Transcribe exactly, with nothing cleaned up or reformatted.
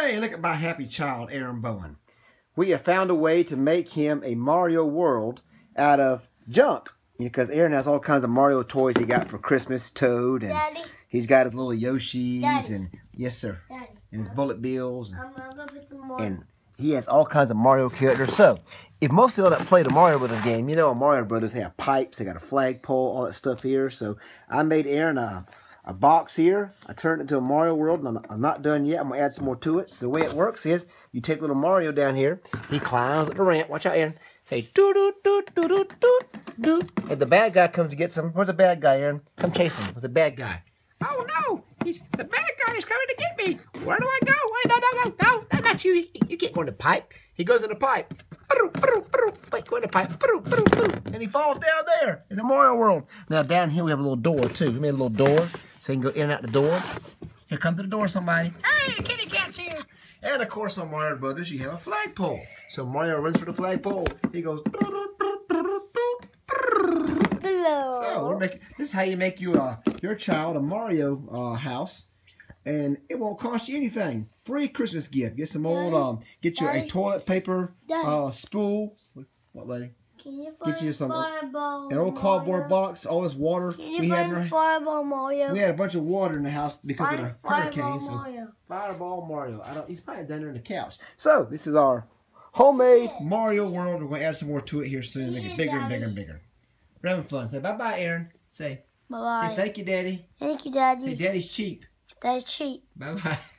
Hey, look at my happy child, Aaron Bowen. We have found a way to make him a Mario world out of junk. Because Aaron has all kinds of Mario toys he got for Christmas. Toad, and Daddy. He's got his little Yoshis. Daddy. And yes, sir. Daddy. And his Bullet Bills. And, I'm gonna go get the Mario. and he has all kinds of Mario characters. So, if most of y'all that play the Mario Brothers game, you know Mario Brothers, they have pipes, they got a flagpole, all that stuff here. So, I made Aaron a, a box here. I turned it into a Mario world, and I'm, I'm not done yet. I'm going to add some more to it. So, the way it works is, you take little Mario down here. He climbs up the ramp. Watch out, Aaron. Say, doo-doo-doo-doo-doo-doo. And the bad guy comes to get some. Where's the bad guy, Aaron? Come chase him with the bad guy. Oh, no. He's, the bad guy is coming to get me. Where do I go? Wait, no, no, no, no. That's not you. You, you can't go in the pipe. He goes in the pipe. Wait, go in the pipe. And he falls down there in the Mario world. Now, down here we have a little door, too. We made a little door so you can go in and out the door. Here, come to the door, somebody. Hey, kitty cat's here. And, of course, on Mario Brothers, you have a flagpole. So Mario runs for the flagpole. He goes... Hello. So we're making, this is how you make you uh, your child a Mario uh, house, and it won't cost you anything. Free Christmas gift. Get some old um, get you Daddy. a toilet paper Daddy. uh, spool. What, lady? Can you Get you some fireball an old cardboard Mario? box. All this water Can you we had. find In our, fireball Mario? we had a bunch of water in the house because Find of the fireball hurricane. So Mario. Fireball Mario. I don't. He's probably down there on the couch. So this is our homemade Mario world. We're going to add some more to it here soon. Make it bigger and bigger and bigger. We're having fun. Say bye-bye, Aaron. Say, Bye-bye. say thank you, Daddy. Thank you, Say Daddy. Daddy's cheap. That's cheap. Bye-bye.